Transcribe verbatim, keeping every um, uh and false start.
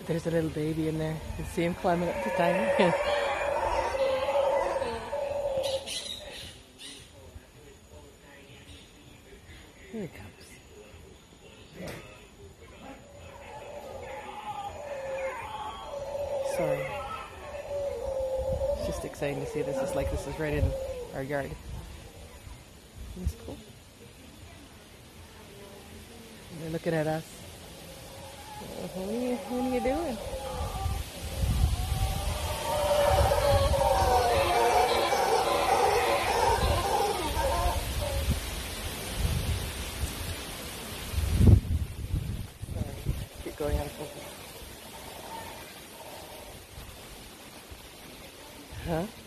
There's a little baby in there. You can see him climbing up the thing. Here he comes. Sorry. It's just exciting to see this. It's like this is right in our yard. Isn't this cool? And they're looking at us. What are you, what are you doing? Sorry, keep going out of focus. Huh?